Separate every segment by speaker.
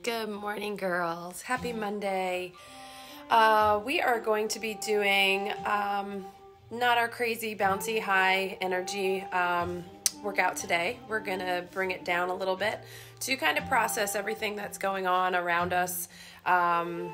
Speaker 1: Good morning, girls. Happy Monday. We are going to be doing not our crazy bouncy high energy workout today. We're going to bring it down a little bit to kind of process everything that's going on around us. I'm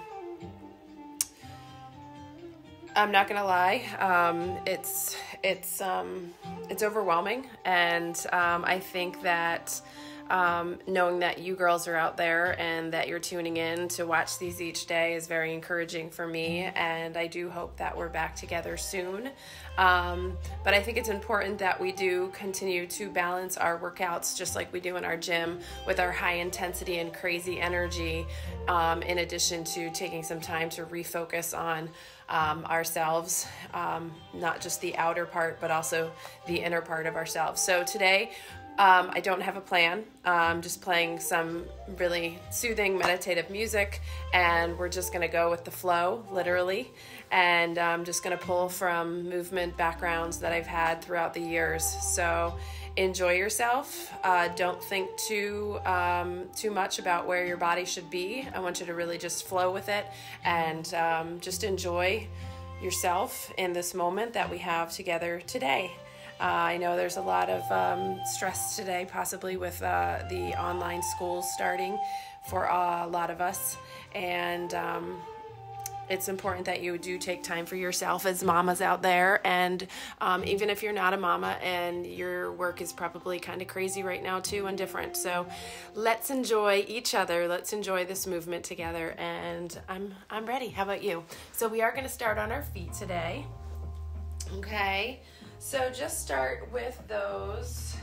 Speaker 1: not gonna lie, it's overwhelming, and I think that knowing that you girls are out there and that you're tuning in to watch these each day is very encouraging for me, and I do hope that we're back together soon. But I think it's important that we do continue to balance our workouts just like we do in our gym with our high intensity and crazy energy, in addition to taking some time to refocus on ourselves, not just the outer part, but also the inner part of ourselves. So today, I don't have a plan. I'm just playing some really soothing meditative music, and we're just going to go with the flow, literally. And I'm just going to pull from movement backgrounds that I've had throughout the years. So enjoy yourself. Don't think too much about where your body should be. I want you to really just flow with it and just enjoy yourself in this moment that we have together today. I know there's a lot of stress today, possibly with the online schools starting for a lot of us, and it's important that you do take time for yourself as mamas out there, and even if you're not a mama and your work is probably kind of crazy right now too and different. So let's enjoy each other. Let's enjoy this movement together, and I'm ready. How about you? So we are going to start on our feet today. Okay. So just start with those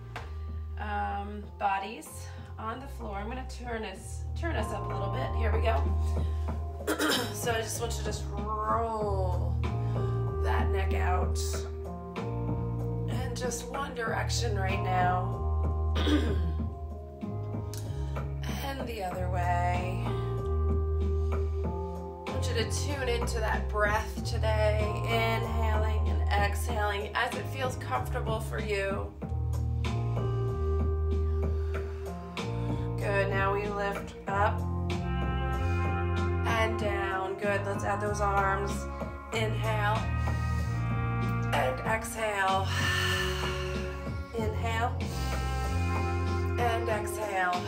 Speaker 1: bodies on the floor. I'm going to turn us up a little bit. Here we go. So I just want you to just roll that neck out and just one direction right now and the other way. I want you to tune into that breath today, inhaling and exhaling as it feels comfortable for you. Good. Now we lift up and down. Good. Let's add those arms. Inhale and exhale. Inhale and exhale.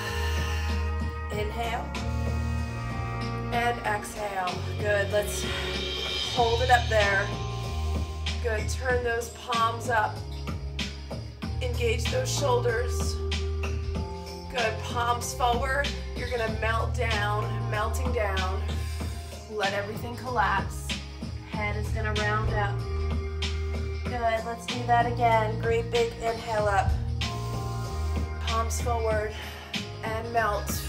Speaker 1: Inhale and exhale. Good. Let's hold it up there. Good. Turn those palms up. Engage those shoulders. Good. Palms forward. You're going to melting down. Let everything collapse. Head is going to round up. Good. Let's do that again. Great big inhale up. Palms forward and melt.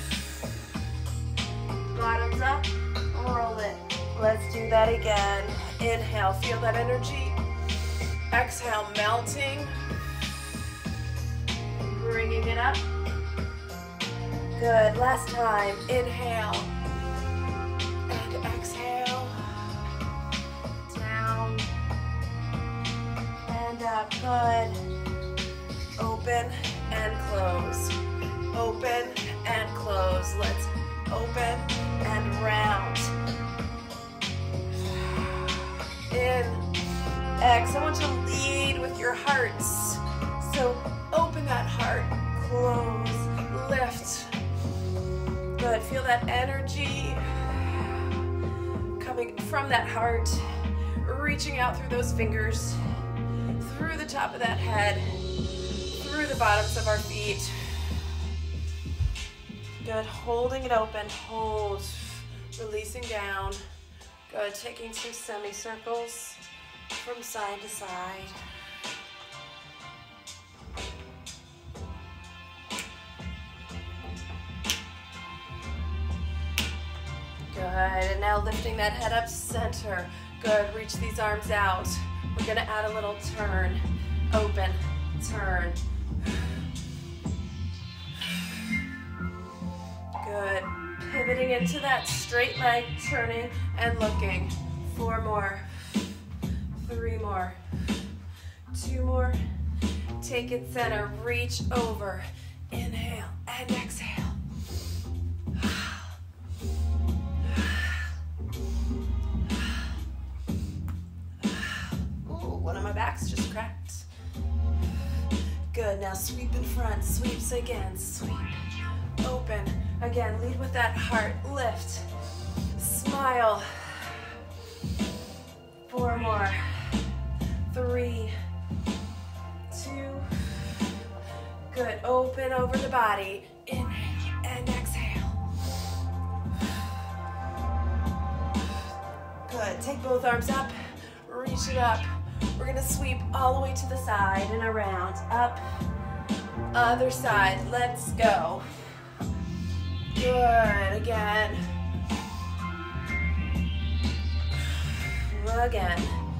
Speaker 1: Bottoms up. Roll it. Let's do that again. Inhale. Feel that energy. Exhale, melting, bringing it up. Good, last time. Inhale and exhale. Down and up. Good. Open and close. Open and close. Let's open and round. In. X. I want you to lead with your hearts. So open that heart, close, lift. Good. Feel that energy coming from that heart, reaching out through those fingers, through the top of that head, through the bottoms of our feet. Good. Holding it open. Hold. Releasing down. Good. Taking some semicircles from side to side. Good, and now lifting that head up center. Good, reach these arms out. We're gonna add a little turn. Open, turn. Good, pivoting into that straight leg, turning and looking. 4 more. 3 more, 2 more, take it center, reach over, inhale and exhale, Inhale, sweep in front, sweeps again, sweep, open. Again, lead with that heart, lift, smile. 4 more, 3, 2, good. Open over the body, inhale and exhale. Good, take both arms up, reach it up. We're gonna sweep all the way to the side and around, up, other side, let's go. Good, again. Again.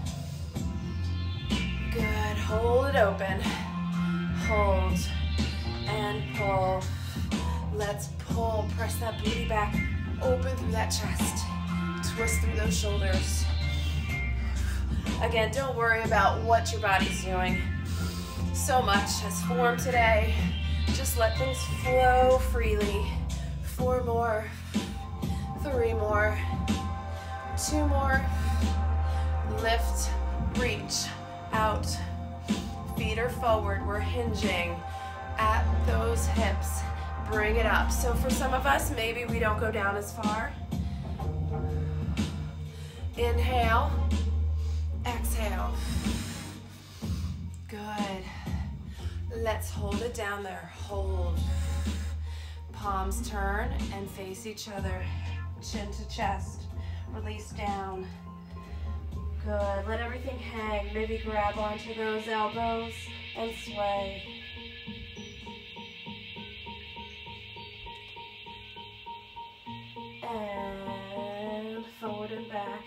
Speaker 1: Good, hold it open. Hold and pull. Let's pull, press that booty back, open through that chest. Twist through those shoulders. Again, don't worry about what your body's doing. So much has formed today. Just let things flow freely. 4 more, 3 more, 2 more. Lift, reach, out. Feet are forward. We're hinging at those hips. Bring it up. So for some of us, maybe we don't go down as far. Inhale, exhale. Good. Let's hold it down there. Hold. Palms turn and face each other. Chin to chest. Release down. Good. Let everything hang. Maybe grab onto those elbows and sway. And forward and back.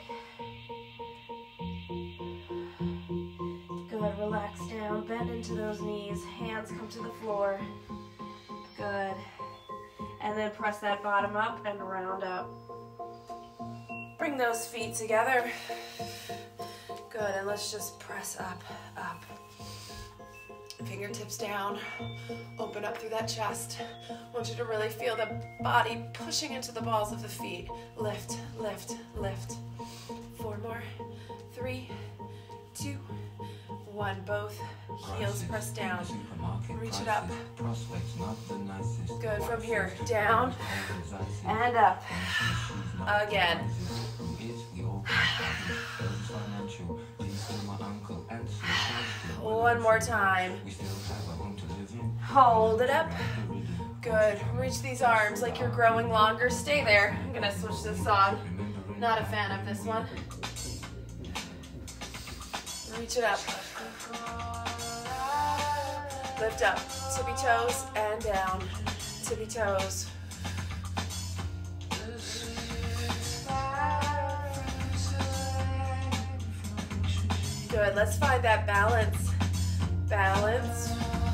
Speaker 1: Good. Relax down. Bend into those knees. Hands come to the floor. Good. And then press that bottom up and round up. Bring those feet together. Good, and let's just press up, up. Fingertips down. Open up through that chest. I want you to really feel the body pushing into the balls of the feet. Lift, lift, lift. 4 more. 3, 2, 1. Both heels press down. Reach it up. Good, from here, down and up. Again. One more time. Hold it up. Good. Reach these arms like you're growing longer. Stay there. I'm gonna switch this on. Not a fan of this one. Reach it up. Lift up. Tippy toes and down. Tippy toes. Good. Let's find that balance. Balance.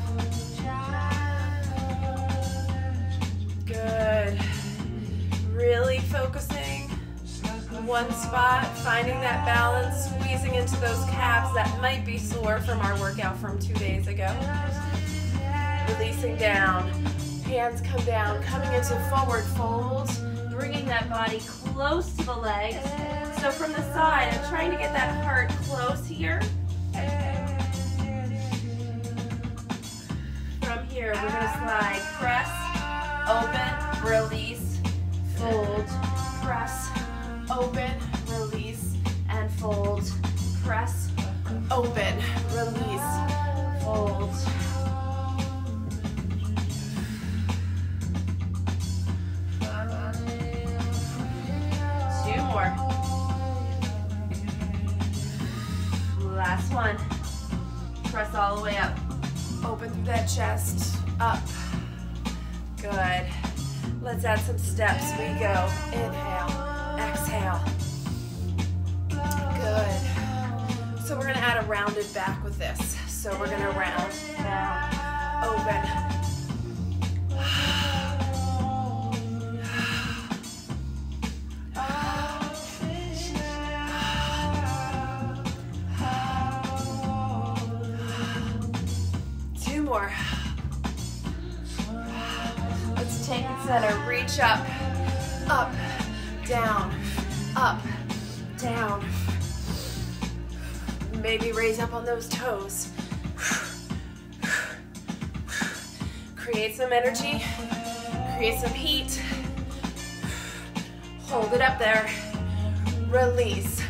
Speaker 1: Good. Really focusing one spot, finding that balance, squeezing into those calves that might be sore from our workout from 2 days ago. Releasing down. Hands come down, coming into forward fold, bringing that body close to the legs. So from the side, I'm trying to get that heart close here. From here, we're gonna slide, press, open, release, fold, press, open, release, and fold, press, open, release, fold. Two more. Last one. Press all the way up. Open through that chest, up. Good. Let's add some steps. We go. Inhale, exhale. Good. So we're gonna add a rounded back with this. So we're gonna round, down, open. Two more. Let's take it center, reach up, down, up, down. Maybe raise up on those toes. Create some energy, create some heat. Hold it up there. Release.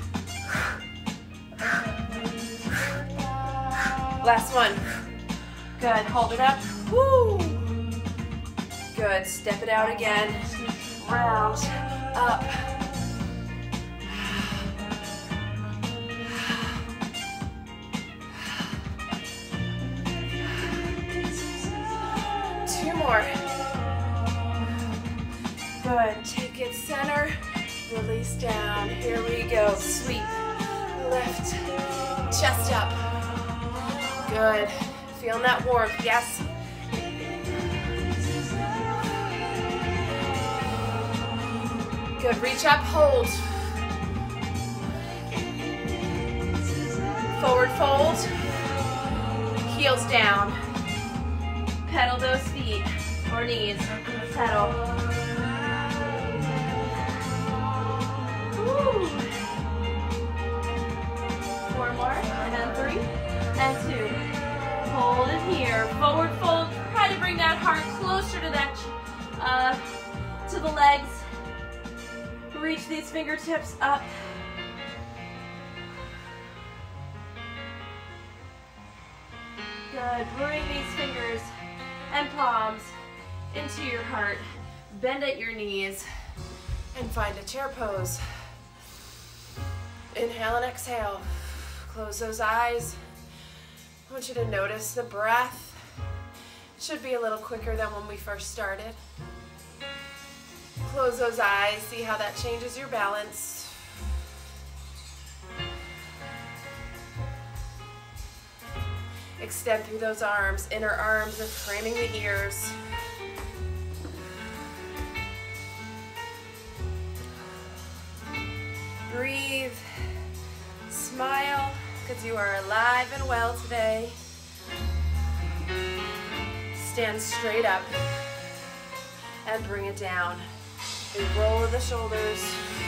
Speaker 1: Last one. Good, hold it up. Woo. Good, step it out again. Round, up. Two more. Good, take it center, release down. Here we go, sweep, lift, chest up. Good, feeling that warmth, yes. Good, reach up, hold. Forward fold, heels down. Pedal those feet or knees, pedal. Woo. 4 more, and 3, and 2. Hold it here, forward fold. Try to bring that heart closer to that, to the legs. Reach these fingertips up. Good, bring these fingers and palms into your heart. Bend at your knees and find a chair pose. Inhale and exhale. Close those eyes. I want you to notice the breath. It should be a little quicker than when we first started. Close those eyes, see how that changes your balance. Extend through those arms. Inner arms are framing the ears. Breathe. Smile, because you are alive and well today. Stand straight up and bring it down. We roll the shoulders.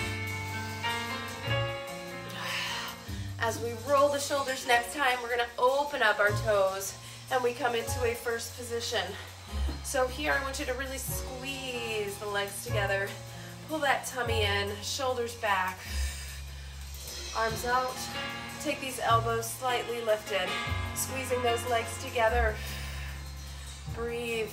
Speaker 1: As we roll the shoulders next time, we're gonna open up our toes and we come into a first position. So here I want you to really squeeze the legs together. Pull that tummy in, shoulders back, arms out. Take these elbows slightly lifted, squeezing those legs together. Breathe.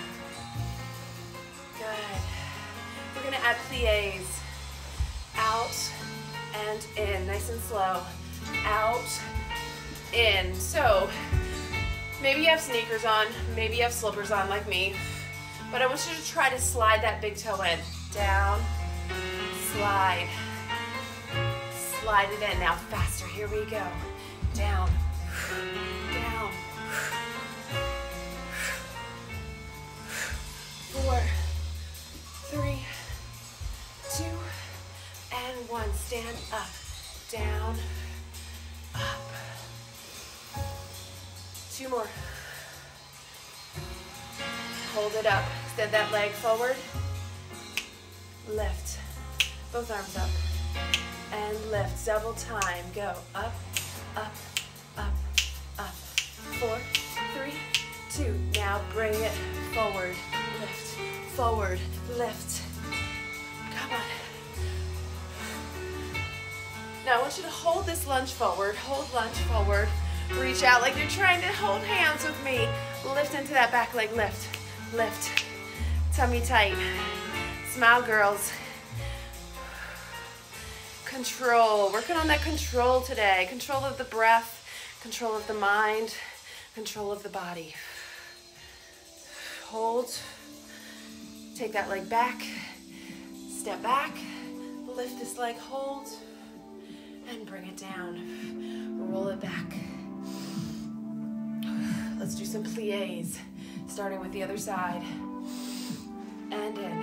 Speaker 1: Good. We're gonna add pliés. Out and in, nice and slow. Out, in. So, maybe you have sneakers on, maybe you have slippers on like me, but I want you to try to slide that big toe in. Down, slide. Slide it in. Now faster, here we go. Down, down. 4, 3, 2, and 1. Stand up, down, up. 2 more. Hold it up. Extend that leg forward. Lift. Both arms up. And lift. Double time. Go. Up, up, up, up. 4, 3, 2. Now bring it forward. Lift. Forward. Lift. Come on. Now I want you to hold this lunge forward. Hold lunge forward. Reach out like you're trying to hold hands with me. Lift into that back leg. Lift. Lift. Tummy tight. Smile, girls. Control. Working on that control today. Control of the breath. Control of the mind. Control of the body. Hold. Take that leg back. Step back. Lift this leg. Hold. And bring it down. Roll it back. Let's do some pliés, starting with the other side. And in.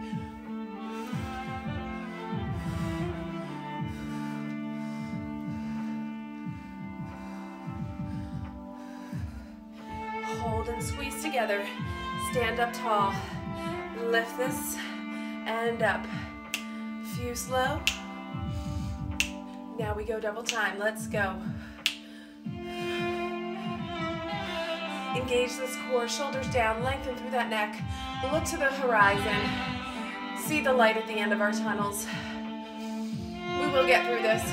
Speaker 1: Hold and squeeze together. Stand up tall. Lift this and up. Few slow. Now we go double time. Let's go. Engage this core, shoulders down, lengthen through that neck. Look to the horizon. See the light at the end of our tunnels. We will get through this.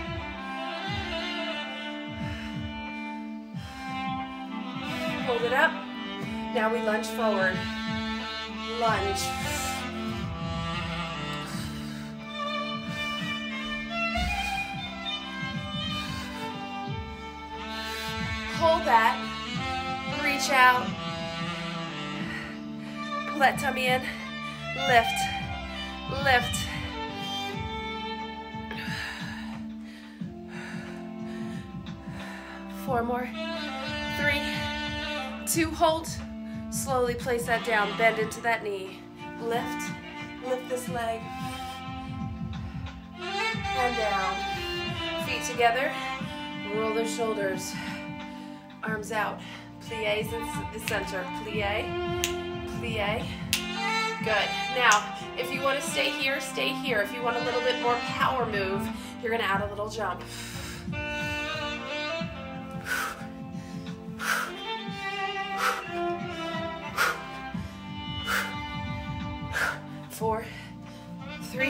Speaker 1: Hold it up. Now we lunge forward. Lunge. Hold that. Reach out. Pull that tummy in. Lift. Lift. Four more. 3, 2, hold. Slowly place that down. Bend into that knee. Lift. Lift this leg. And down. Feet together. Roll the shoulders. Arms out. Plies in the center. Plie. Plie. Good. Now, if you want to stay here, stay here. If you want a little bit more power move, you're going to add a little jump. 4, 3, 2,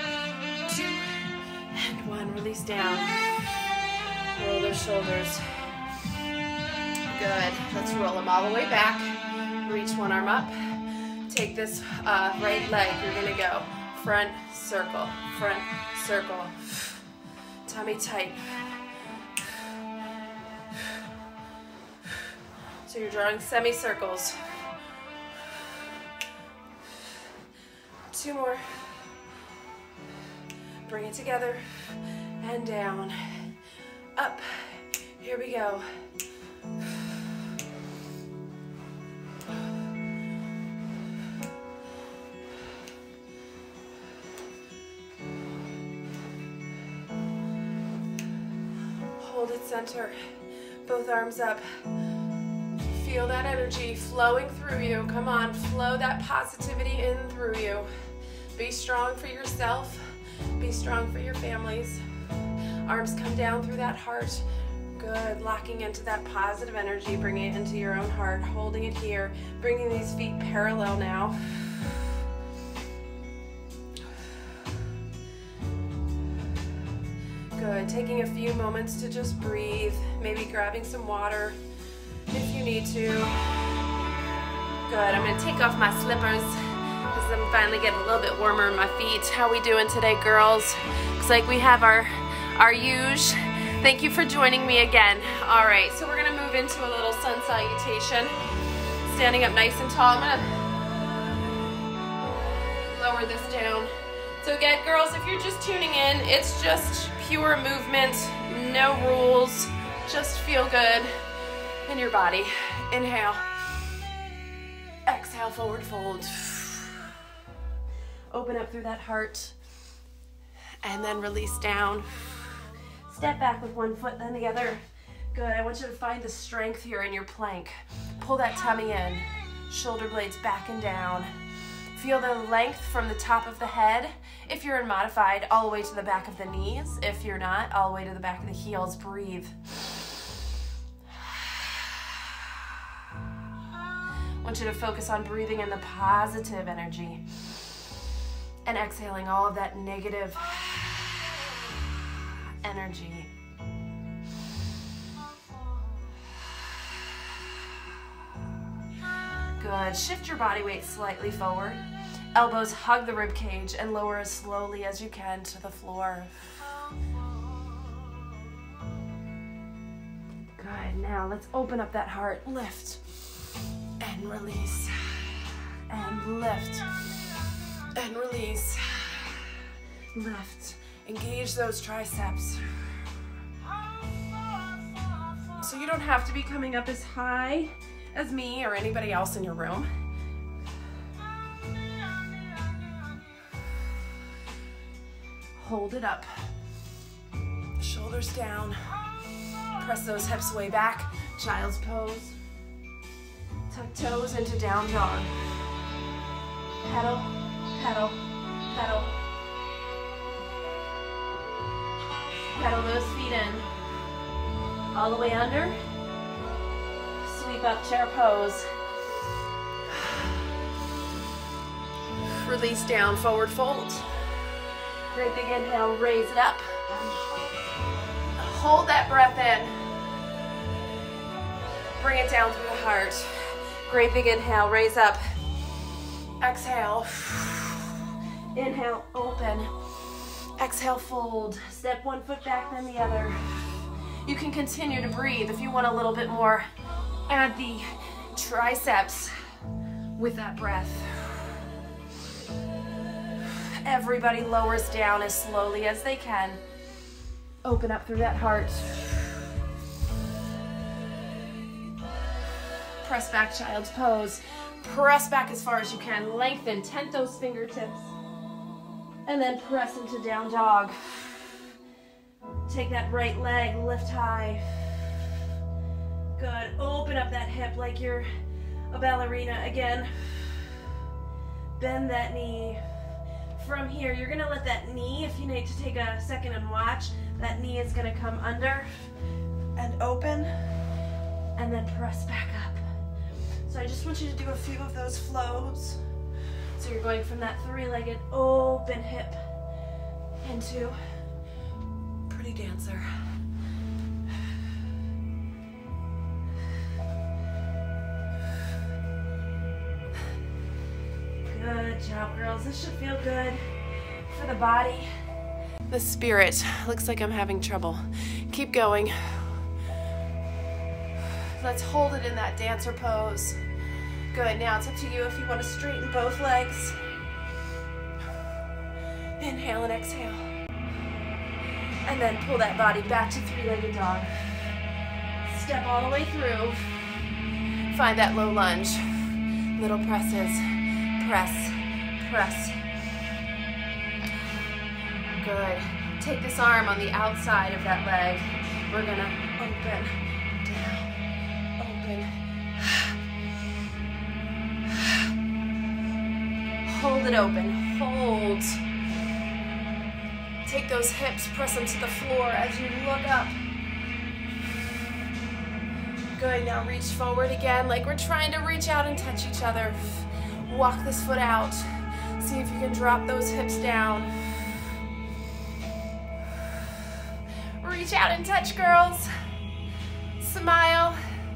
Speaker 1: and 1. Release down. Roll those shoulders. Good. Let's roll them all the way back. Reach one arm up. Take this right leg. You're going to go front circle, front circle. Tummy tight. So you're drawing semicircles. 2 more. Bring it together and down. Up. Here we go. Hold it center. Both arms up. Feel that energy flowing through you. Come on, flow that positivity in through you. Be strong for yourself. Be strong for your families. Arms come down through that heart. Good. Locking into that positive energy. Bringing it into your own heart. Holding it here. Bringing these feet parallel now. Good. Taking a few moments to just breathe. Maybe grabbing some water if you need to. Good. I'm going to take off my slippers because I'm finally getting a little bit warmer in my feet. How we doing today, girls? Looks like we have our huge. Thank you for joining me again. All right, so we're going to move into a little sun salutation. Standing up nice and tall. I'm going to lower this down. So again, girls, if you're just tuning in, it's just pure movement, no rules. Just feel good in your body. Inhale. Exhale, forward fold. Open up through that heart. And then release down. Step back with one foot, then the other. Good. I want you to find the strength here in your plank. Pull that tummy in. Shoulder blades back and down. Feel the length from the top of the head. If you're in modified, all the way to the back of the knees. If you're not, all the way to the back of the heels. Breathe. I want you to focus on breathing in the positive energy and exhaling all of that negative energy. Good. Shift your body weight slightly forward. Elbows hug the rib cage and lower as slowly as you can to the floor. Good. Now let's open up that heart. Lift and release. And lift and release. Lift. Engage those triceps. So you don't have to be coming up as high as me or anybody else in your room. Hold it up. Shoulders down. Press those hips way back. Child's pose. Tuck toes into down dog. Pedal, pedal, pedal. Pedal those feet in. All the way under. Sweep up, chair pose. Release down, forward fold. Great big inhale, raise it up. Hold that breath in. Bring it down through the heart. Great big inhale, raise up. Exhale. Inhale, open. Exhale, fold. Step one foot back, then the other. You can continue to breathe if you want a little bit more. Add the triceps with that breath. Everybody lowers down as slowly as they can. Open up through that heart. Press back, child's pose. Press back as far as you can. Lengthen, tent those fingertips. And then press into down dog. Take that right leg, lift high. Good. Open up that hip like you're a ballerina again. Bend that knee. From here, you're gonna let that knee, if you need to take a second and watch, that knee is gonna come under and open, and then press back up. So I just want you to do a few of those flows. So you're going from that three-legged open hip into pretty dancer. Good job, girls. This should feel good for the body. The spirit. Looks like I'm having trouble. Keep going. Let's hold it in that dancer pose. Good. Now it's up to you if you want to straighten both legs. Inhale and exhale. And then pull that body back to three-legged dog. Step all the way through. Find that low lunge. Little presses. Press, press. Good. Take this arm on the outside of that leg. We're gonna open, down, open. Hold it open, hold. Take those hips, press them to the floor as you look up. Good, now reach forward again like we're trying to reach out and touch each other. Walk this foot out. See if you can drop those hips down. Reach out and touch, girls. Smile.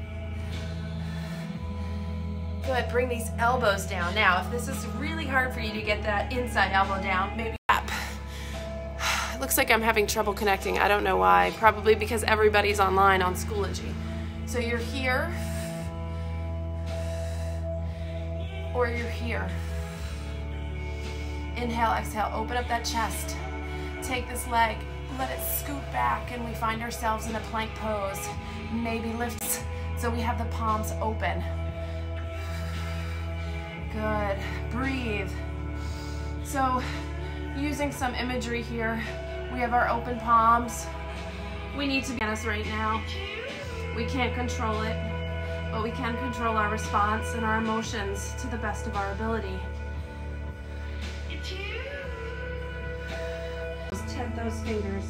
Speaker 1: Good, bring these elbows down. Now, if this is really hard for you to get that inside elbow down, maybe up. Looks like I'm having trouble connecting. I don't know why. Probably because everybody's online on Schoology. So you're here. Or you're here. Inhale, exhale, open up that chest. Take this leg, let it scoot back, and we find ourselves in a plank pose. Maybe lifts, so we have the palms open. Good, breathe. So, using some imagery here, we have our open palms. We need to be honest right now. We can't control it, but we can control our response and our emotions to the best of our ability. Tent those fingers.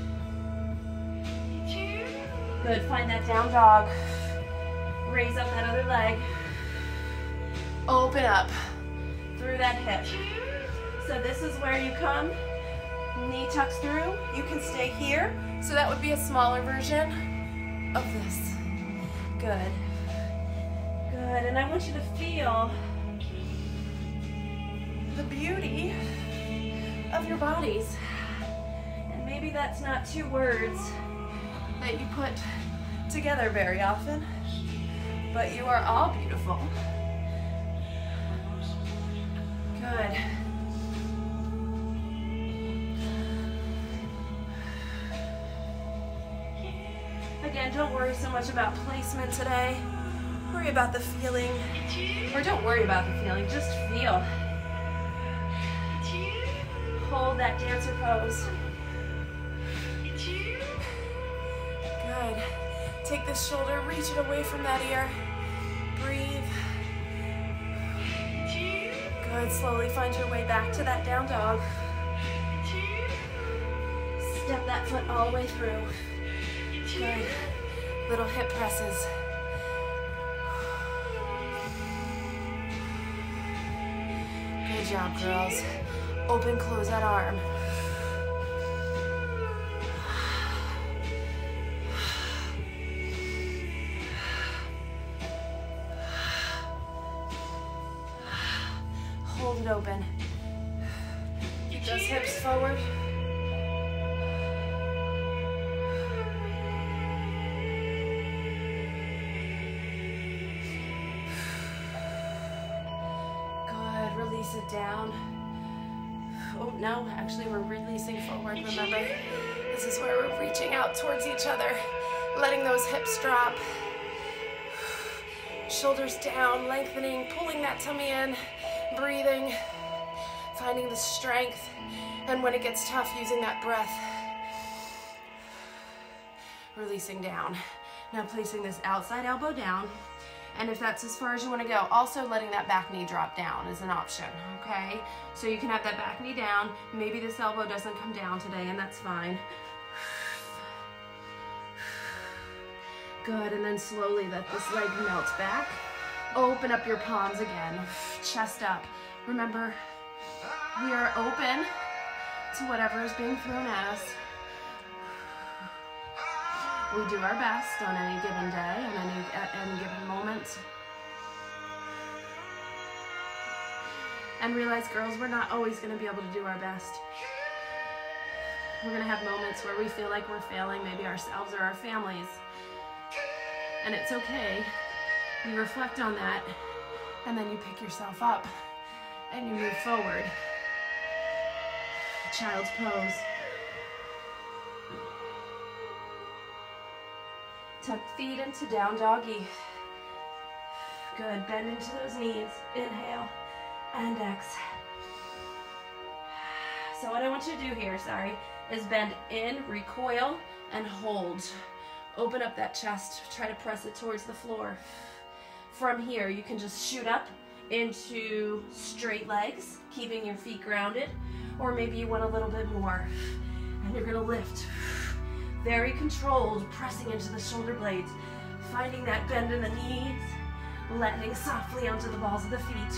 Speaker 1: Good, find that down dog. Raise up that other leg. Open up through that hip. So this is where you come. Knee tucks through. You can stay here. So that would be a smaller version of this. Good. Good, and I want you to feel the beauty of your bodies. And maybe that's not two words that you put together very often, but you are all beautiful. Good. Again, don't worry so much about placement today. Worry about the feeling. Or don't worry about the feeling, just feel. Hold that dancer pose. Good. Take this shoulder, reach it away from that ear. Breathe. Good. Slowly find your way back to that down dog. Step that foot all the way through. Good. Little hip presses. Good job, girls. Open, close that arm. Hold it open. Keep those hips forward. Good, release it down. Oh, no, actually we're releasing forward, remember? This is where we're reaching out towards each other, letting those hips drop. Shoulders down, lengthening, pulling that tummy in, breathing, finding the strength, and when it gets tough, using that breath. Releasing down. Now placing this outside elbow down, and if that's as far as you want to go, also letting that back knee drop down is an option, okay? So you can have that back knee down, maybe this elbow doesn't come down today, and that's fine. Good, and then slowly let this leg melt back. Open up your palms again, chest up. Remember, we are open to whatever is being thrown at us. We do our best on any given day, at any given moment. And realize, girls, we're not always gonna be able to do our best. We're gonna have moments where we feel like we're failing, maybe ourselves or our families. And it's okay. You reflect on that, and then you pick yourself up, and you move forward. Child's pose. Tuck feet into down doggy. Good, bend into those knees. Inhale and exhale. So what I want you to do here, is bend in, recoil, and hold. Open up that chest, try to press it towards the floor. From here, you can just shoot up into straight legs, keeping your feet grounded, or maybe you want a little bit more, and you're gonna lift. Very controlled, pressing into the shoulder blades, finding that bend in the knees, landing softly onto the balls of the feet.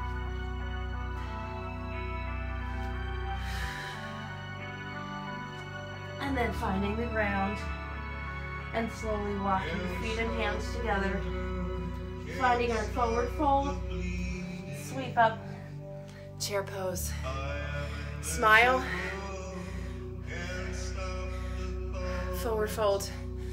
Speaker 1: And then finding the ground, and slowly walking feet and hands together. Finding our forward fold, sweep up, chair pose. Smile, forward fold.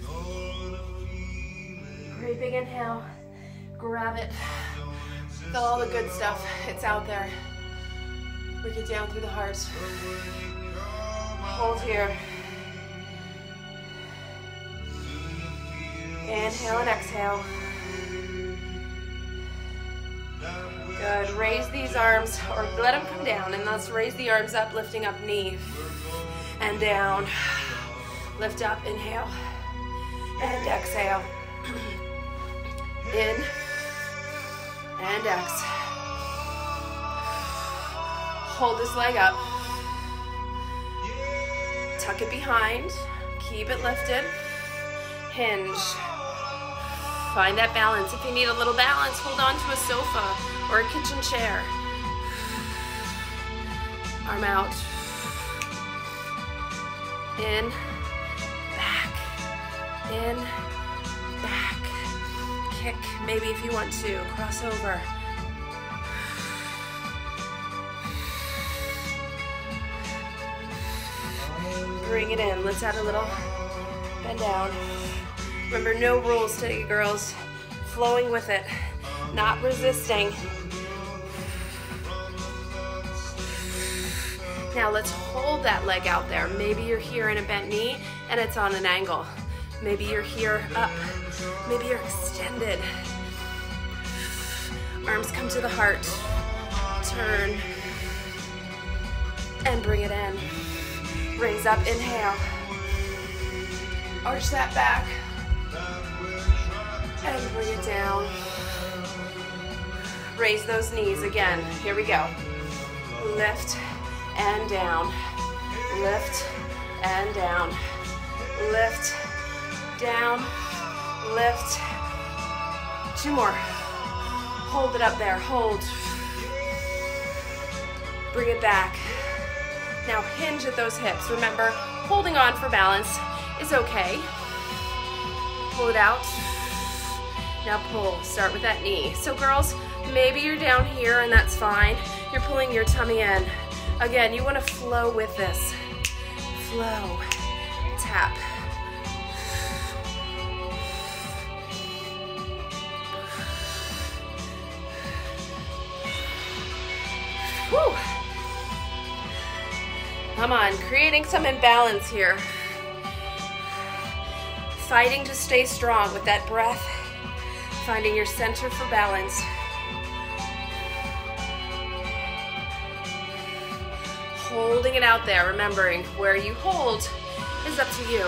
Speaker 1: Great big inhale, grab it. Feel all the good stuff, it's out there. Work it down through the heart. Hold here. Inhale and exhale. Good, raise these arms, or let them come down, and let's raise the arms up, lifting up knee, and down. Lift up, inhale, and exhale. In, and exhale. Hold this leg up. Tuck it behind, keep it lifted. Hinge. Find that balance. If you need a little balance, hold on to a sofa or a kitchen chair. Arm out. In, back, in, back. Kick, maybe if you want to. Cross over. Bring it in. Let's add a little bend down. Remember, no rules today, girls. Flowing with it, not resisting. Now let's hold that leg out there. Maybe you're here in a bent knee and it's on an angle. Maybe you're here up. Maybe you're extended. Arms come to the heart. Turn and bring it in. Raise up, inhale. Arch that back. And bring it down. Raise those knees again. Here we go. Lift and down. Lift and down. Lift, down, lift. 2 more. Hold it up there. Hold. Bring it back. Now hinge at those hips. Remember, holding on for balance is okay. Pull it out. Now pull, start with that knee. So girls, maybe you're down here and that's fine. You're pulling your tummy in. Again, you want to flow with this. Flow, tap. Whew. Come on, creating some imbalance here. Fighting to stay strong with that breath. Finding your center for balance. Holding it out there, remembering where you hold is up to you.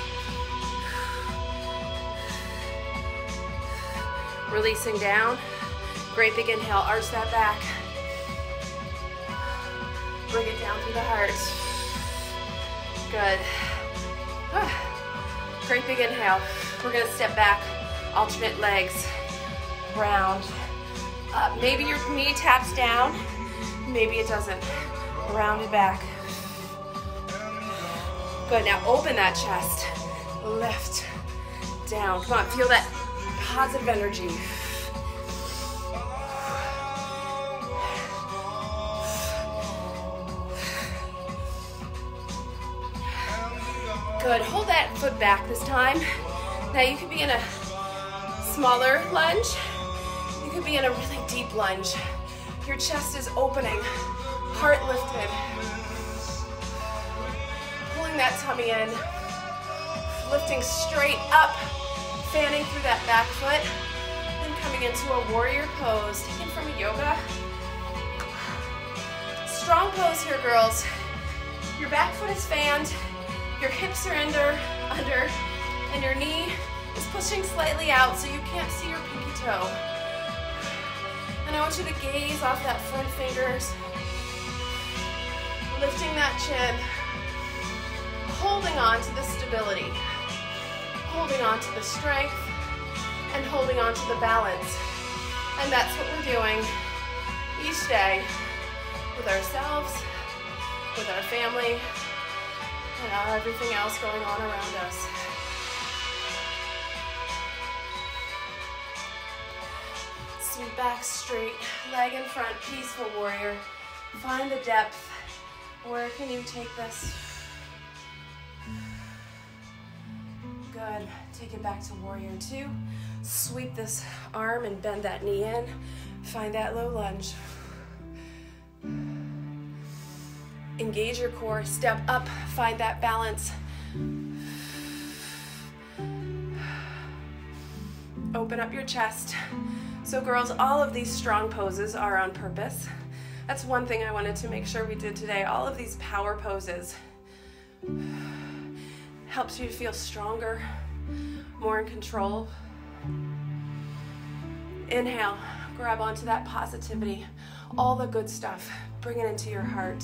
Speaker 1: Releasing down. Great big inhale, arch that back. Bring it down through the heart. Good. Great big inhale. We're gonna step back, alternate legs, round, up. Maybe your knee taps down, maybe it doesn't. Round it back. Good, now open that chest. Lift, down. Come on, feel that positive energy. Good, hold that foot back this time. Now you could be in a smaller lunge. You could be in a really deep lunge. Your chest is opening, heart lifted. Pulling that tummy in, lifting straight up, fanning through that back foot, and coming into a warrior pose, taken from a yoga. Strong pose here, girls. Your back foot is fanned. Your hips are under, and your knee is pushing slightly out so you can't see your pinky toe. And I want you to gaze off that front fingers, lifting that chin, holding on to the stability, holding on to the strength, and holding on to the balance. And that's what we're doing each day with ourselves, with our family, and everything else going on around us. Sweep back straight, leg in front, peaceful warrior. Find the depth. Where can you take this? Good. Take it back to warrior two. Sweep this arm and bend that knee in. Find that low lunge. Engage your core, step up, find that balance. Open up your chest. So girls, all of these strong poses are on purpose. That's one thing I wanted to make sure we did today. All of these power poses helps you to feel stronger, more in control. Inhale, grab onto that positivity, all the good stuff, bring it into your heart.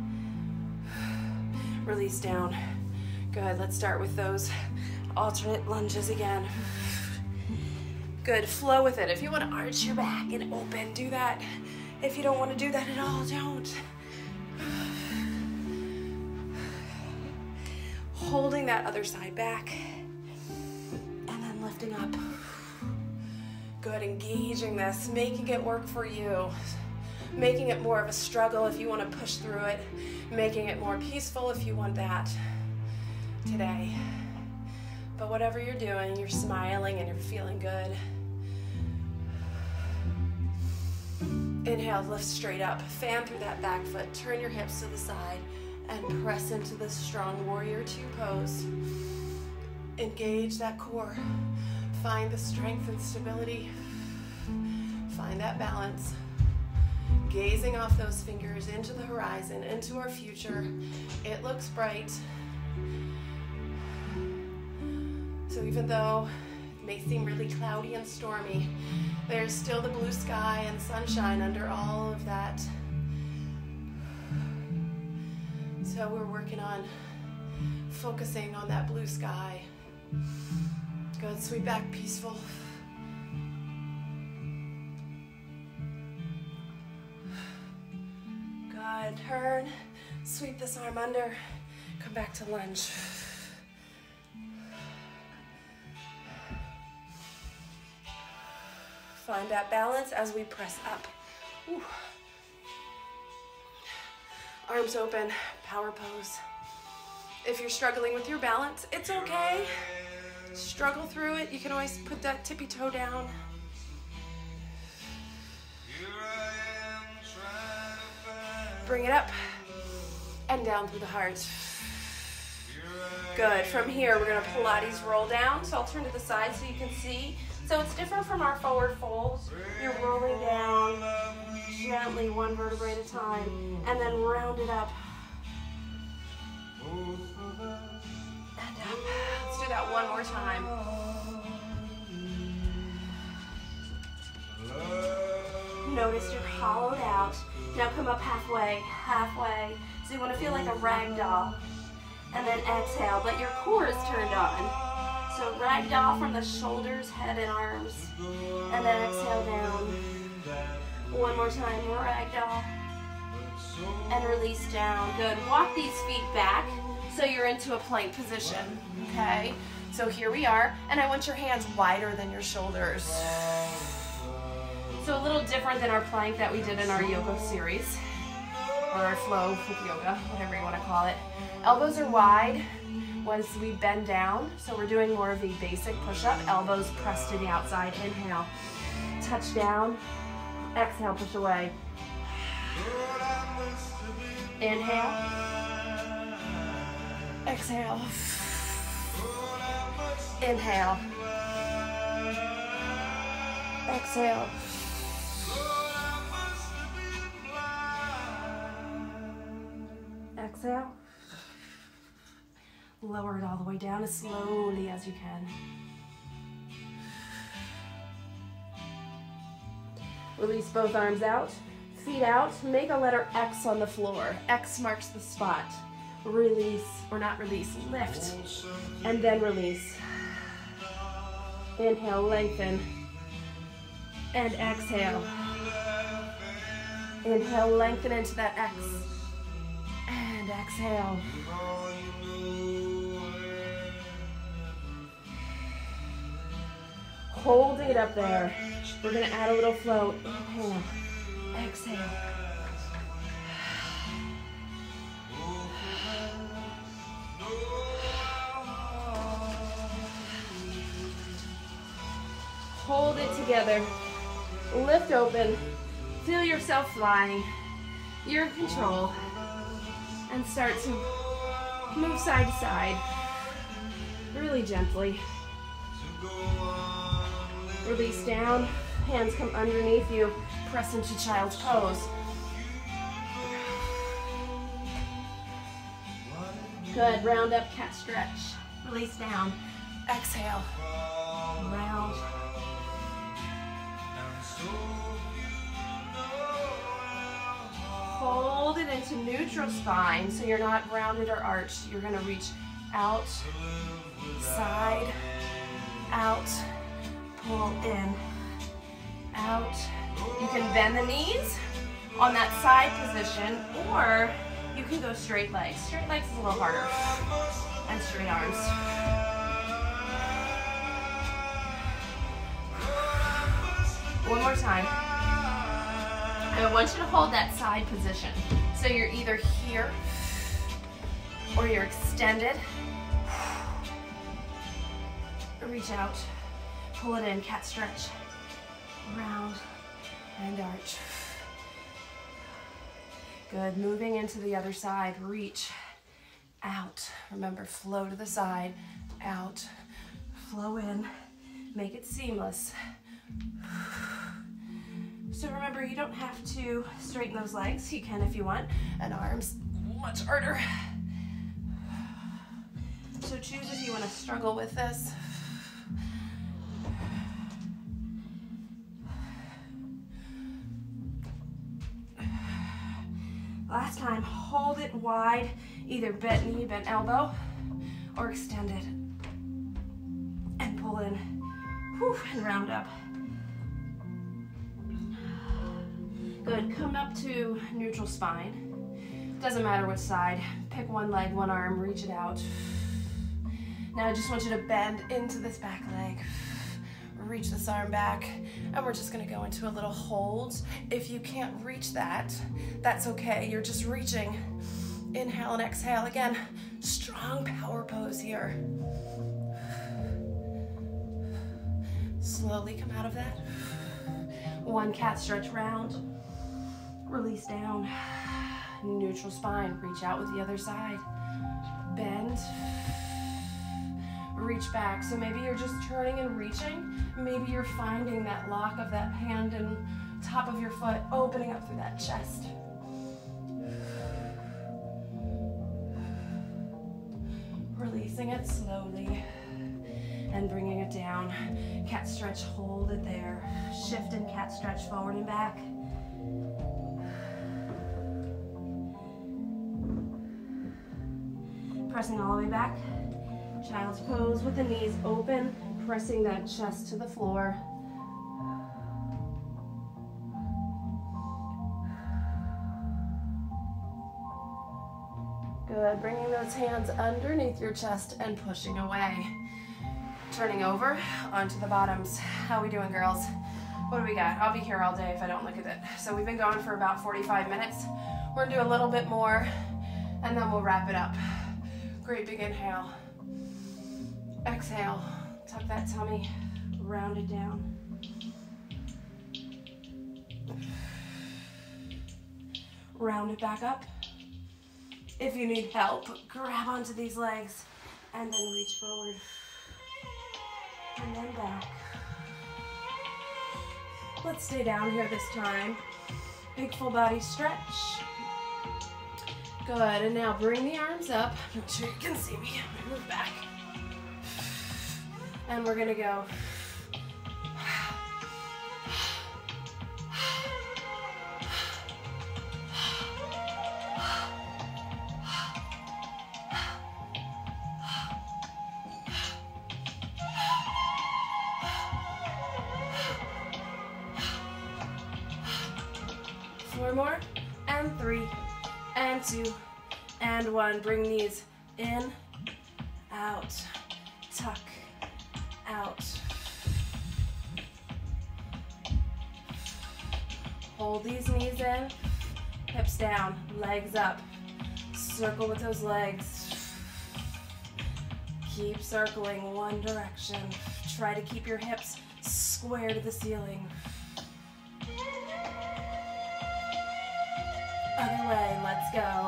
Speaker 1: Release down. Good, let's start with those alternate lunges again. Good, flow with it. If you want to arch your back and open, do that. If you don't want to do that at all, don't. Holding that other side back and then lifting up. Good, engaging this, making it work for you. Making it more of a struggle if you want to push through it. Making it more peaceful if you want that today. But whatever you're doing, you're smiling and you're feeling good. Inhale, lift straight up. Fan through that back foot. Turn your hips to the side and press into this strong warrior two pose. Engage that core. Find the strength and stability. Find that balance. Gazing off those fingers into the horizon, into our future. It looks bright. So even though it may seem really cloudy and stormy, there's still the blue sky and sunshine under all of that. So we're working on focusing on that blue sky. Good, sweep back, peaceful. Good. Good, turn, sweep this arm under, come back to lunge. Find that balance as we press up. Whew. Arms open, power pose. If you're struggling with your balance, it's okay. Struggle through it. You can always put that tippy toe down. Bring it up and down through the heart. Good. From here, we're going to Pilates roll down. So I'll turn to the side so you can see. So it's different from our forward fold. You're rolling down gently, one vertebrae at a time, and then round it up. And up. Let's do that one more time. Notice you're hollowed out. Now come up halfway, halfway. So you want to feel like a rag doll. And then exhale, but your core is turned on. So ragdoll from the shoulders, head, and arms. And then exhale down. One more time, ragdoll. And release down. Good. Walk these feet back so you're into a plank position. Okay? So here we are. And I want your hands wider than your shoulders. So a little different than our plank that we did in our yoga series. Or our flow with yoga, whatever you want to call it. Elbows are wide once we bend down. So we're doing more of the basic push-up. Elbows pressed to the outside. Inhale. Touch down. Exhale, push away. Inhale. Exhale. Inhale. Exhale. Exhale. Lower it all the way down as slowly as you can. Release both arms out, feet out. Make a letter X on the floor. X marks the spot. Release, or not release, lift, and then release. Inhale, lengthen, and exhale. Inhale, lengthen into that X, and exhale. Holding it up there. We're going to add a little flow. Inhale, exhale. Hold it together. Lift open. Feel yourself flying. You're in control. And start to move side to side. Really gently. Release down. Hands come underneath you. Press into child's pose. Good. Round up, cat stretch. Release down. Exhale. Round. Hold it into neutral spine so you're not rounded or arched. You're going to reach out, side, out, pull in, out. You can bend the knees on that side position, or you can go straight legs. Straight legs is a little harder. And straight arms. One more time. I want you to hold that side position. So you're either here or you're extended. Reach out, pull it in, cat stretch, round and arch. Good, moving into the other side, reach out. Remember, flow to the side, out, flow in, make it seamless. So remember, you don't have to straighten those legs. You can if you want, and arms much harder. So choose if you want to struggle with this. Last time, hold it wide, either bent knee, bent elbow, or extended. And pull in, whew, and round up. Good, come up to neutral spine. Doesn't matter which side. Pick one leg, one arm, reach it out. Now I just want you to bend into this back leg. Reach this arm back, and we're just gonna go into a little hold. If you can't reach that, that's okay. You're just reaching. Inhale and exhale. Again, strong power pose here. Slowly come out of that. One cat stretch round. Release down. Neutral spine. Reach out with the other side. Bend. Reach back. So maybe you're just turning and reaching. Maybe you're finding that lock of that hand and top of your foot, opening up through that chest. Releasing it slowly and bringing it down. Cat stretch, hold it there. Shift and cat stretch forward and back. Pressing all the way back. Child's pose with the knees open, pressing that chest to the floor. Good, bringing those hands underneath your chest and pushing away. Turning over onto the bottoms. How we doing, girls? What do we got? I'll be here all day if I don't look at it. So we've been going for about 45 minutes. We're gonna do a little bit more and then we'll wrap it up. Great big inhale. Exhale, tuck that tummy, round it down. Round it back up. If you need help, grab onto these legs and then reach forward. And then back. Let's stay down here this time. Big full body stretch. Good, and now bring the arms up. Make sure you can see me. I'm gonna move back. And we're gonna go. Four more, and 3, and 2, and 1. Bring these in, out, tuck, out. Hold these knees in, hips down, legs up. Circle with those legs. Keep circling one direction. Try to keep your hips square to the ceiling. Other way, let's go.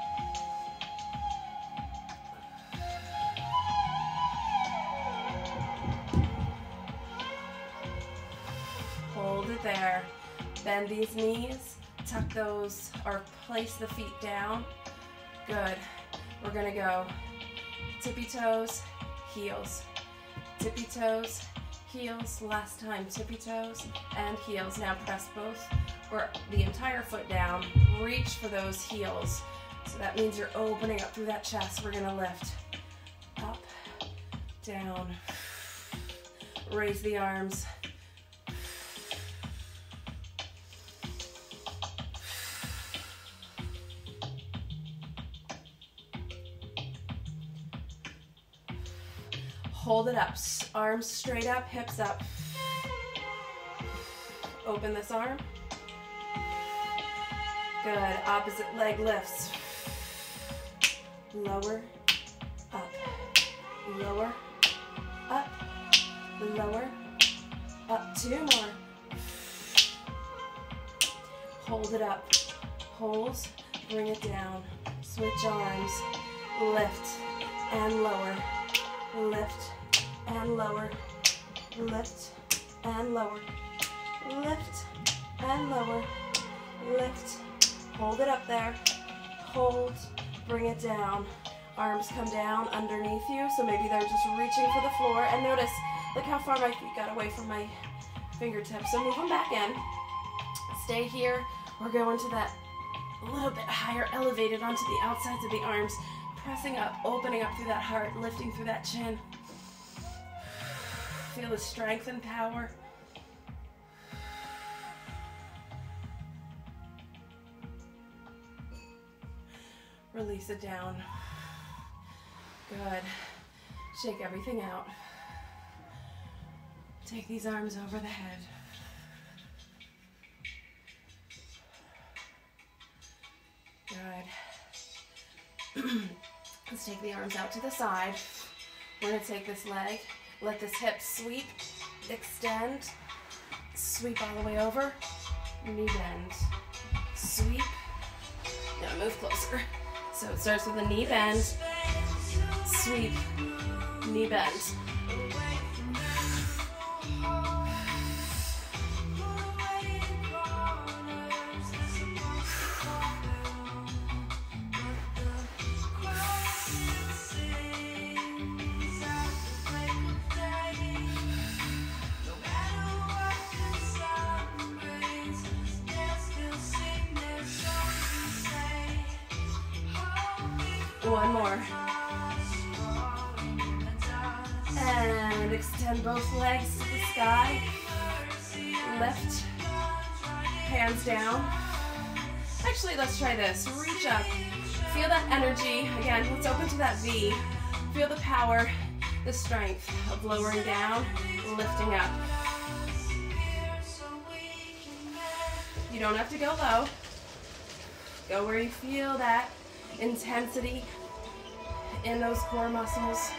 Speaker 1: Hold it there. Bend these knees, tuck those, or place the feet down. Good. We're gonna go tippy toes, heels. Tippy toes, heels. Last time, tippy toes and heels. Now press both or the entire foot down. Reach for those heels. So that means you're opening up through that chest. We're gonna lift up, down, raise the arms. Hold it up, arms straight up, hips up. Open this arm. Good, opposite leg lifts. Lower, up, lower, up, lower, up. 2 more. Hold it up, hold, bring it down. Switch arms, lift and lower, lift and lower, lift and lower, lift and lower, lift. Hold it up there, hold, bring it down. Arms come down underneath you, so maybe they're just reaching for the floor. And notice, look how far my feet got away from my fingertips. So move them back in. Stay here. We're going to that a little bit higher, elevated onto the outsides of the arms. Pressing up, opening up through that heart, lifting through that chin. Feel the strength and power. Release it down. Good. Shake everything out. Take these arms over the head. Good. Let's take the arms out to the side. We're going to take this leg, let this hip sweep, extend, sweep all the way over, knee bend, sweep. Now move closer. So it starts with a knee bend, sweep, knee bend. One more. And extend both legs to the sky. Lift. Hands down. Actually, let's try this. Reach up. Feel that energy. Again, let's open to that V. Feel the power, the strength of lowering down, lifting up. You don't have to go low. Go where you feel that intensity in those core muscles.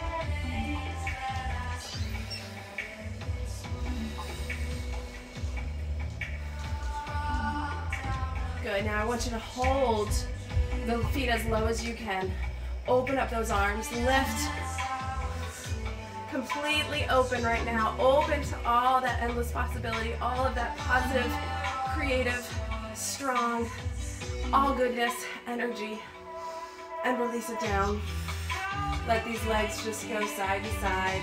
Speaker 1: Good. Now I want you to hold the feet as low as you can. Open up those arms. Lift. Completely open right now. Open to all that endless possibility, all of that positive, creative, strong, all goodness, energy. And release it down. Let these legs just go side to side.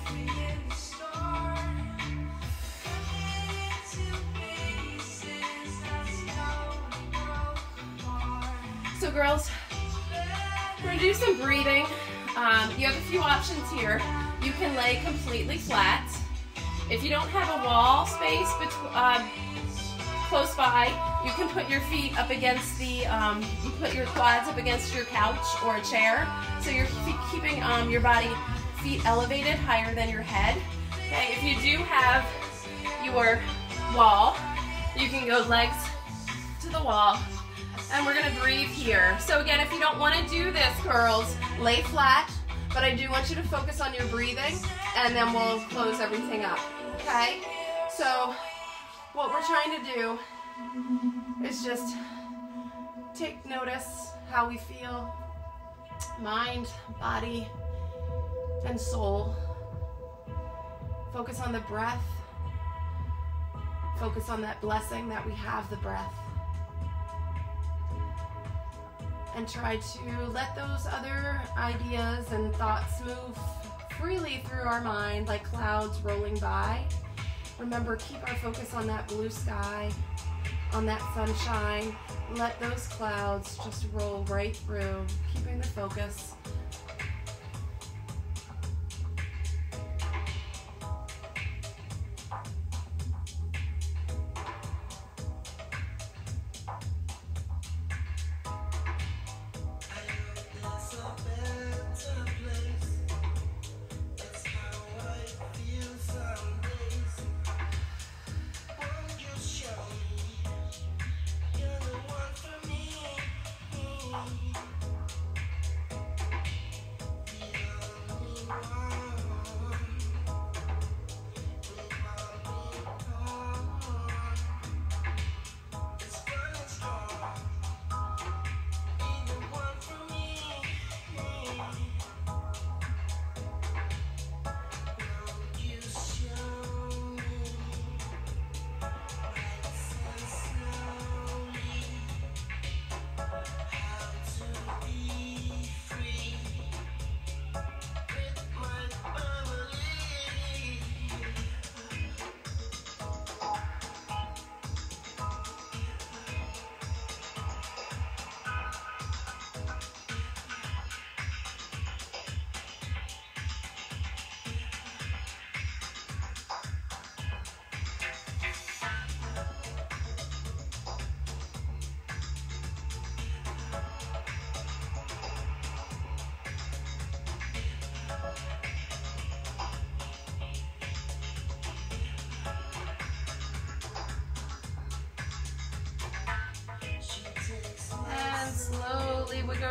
Speaker 1: So girls, we're gonna do some breathing. You have a few options here. You can lay completely flat. If you don't have a wall space close by, you can put your feet up against the, you put your quads up against your couch or a chair. So you're keeping your feet elevated higher than your head. Okay, if you do have your wall, you can go legs to the wall. And we're gonna breathe here. So again, if you don't wanna do this, girls, lay flat, but I do want you to focus on your breathing, and then we'll close everything up, okay? So what we're trying to do is just take notice how we feel, mind, body, and soul. Focus on the breath. Focus on that blessing that we have the breath. And try to let those other ideas and thoughts move freely through our mind like clouds rolling by. Remember, keep our focus on that blue sky, on that sunshine. Let those clouds just roll right through, keeping the focus.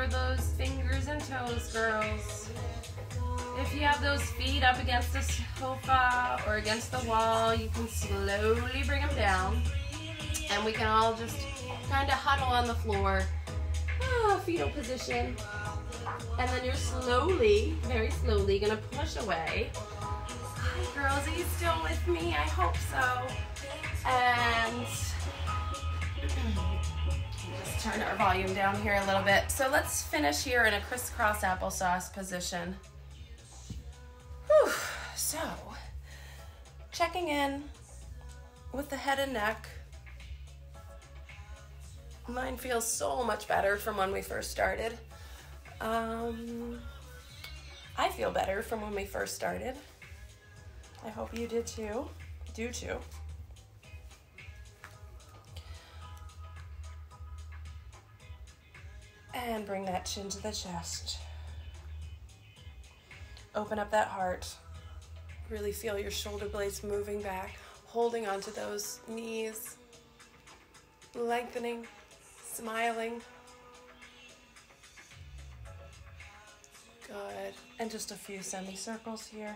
Speaker 1: for those fingers and toes, girls. If you have those feet up against the sofa or against the wall, you can slowly bring them down. And we can all just kind of huddle on the floor. Fetal position. And then you're slowly, very slowly, gonna push away. Hi girls, are you still with me? I hope so. And just turn our volume down here a little bit. So let's finish here in a crisscross applesauce position. Whew. So, checking in with the head and neck. Mine feels so much better from when we first started. I feel better from when we first started. I hope you did too. Do too. And bring that chin to the chest. Open up that heart. Really feel your shoulder blades moving back, holding onto those knees, lengthening, smiling. Good. And just a few semicircles here.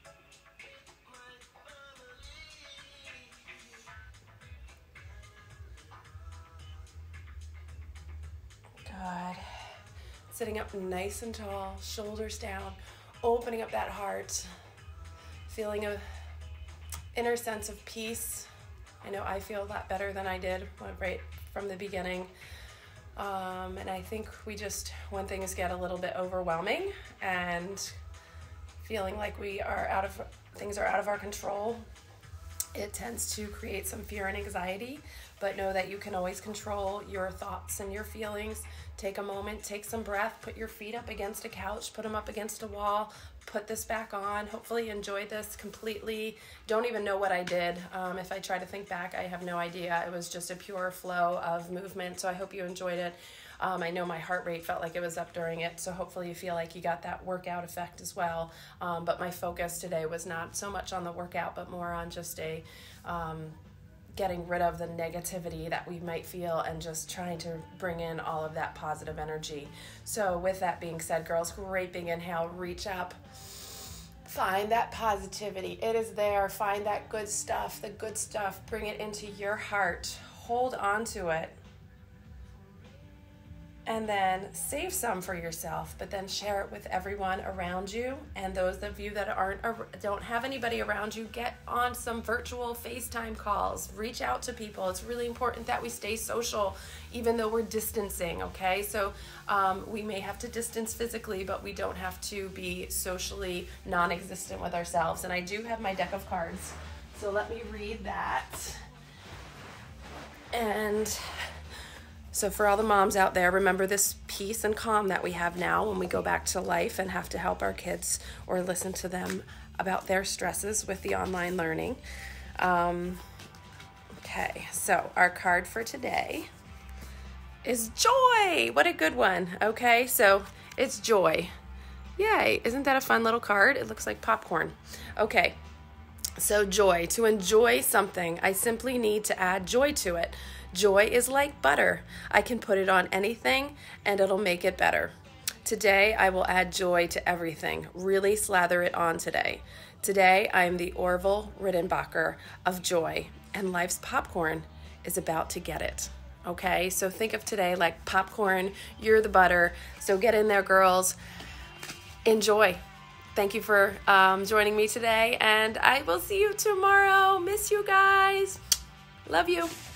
Speaker 1: Good. Sitting up nice and tall, shoulders down, opening up that heart, feeling a inner sense of peace. I know I feel a lot better than I did right from the beginning. And I think when things get a little bit overwhelming and feeling like things are out of our control, it tends to create some fear and anxiety. But know that you can always control your thoughts and your feelings. Take a moment, take some breath, put your feet up against a couch, put them up against a wall, put this back on. Hopefully you enjoyed this completely. Don't even know what I did. If I try to think back, I have no idea. It was just a pure flow of movement, so I hope you enjoyed it. I know my heart rate felt like it was up during it, so hopefully you feel like you got that workout effect as well. But my focus today was not so much on the workout, but more on just getting rid of the negativity that we might feel and just trying to bring in all of that positive energy. So with that being said, girls, great big inhale, reach up. Find that positivity. It is there. Find that good stuff, the good stuff. Bring it into your heart. Hold on to it. And then save some for yourself, but then share it with everyone around you. And those of you that don't have anybody around you, get on some virtual FaceTime calls. Reach out to people. It's really important that we stay social, even though we're distancing, okay? So we may have to distance physically, but we don't have to be socially non-existent with ourselves. And I do have my deck of cards, so let me read that. And so for all the moms out there, remember this peace and calm that we have now when we go back to life and have to help our kids or listen to them about their stresses with the online learning. Okay, so our card for today is joy. What a good one. Okay, so it's joy. Yay, isn't that a fun little card? It looks like popcorn. Okay, so joy. To enjoy something, I simply need to add joy to it. Joy is like butter. I can put it on anything and it'll make it better. Today, I will add joy to everything. Really slather it on today. Today, I am the Orville Rittenbacher of joy, and life's popcorn is about to get it. Okay, so think of today like popcorn. You're the butter. So get in there, girls. Enjoy. Thank you for joining me today, and I will see you tomorrow. Miss you guys. Love you.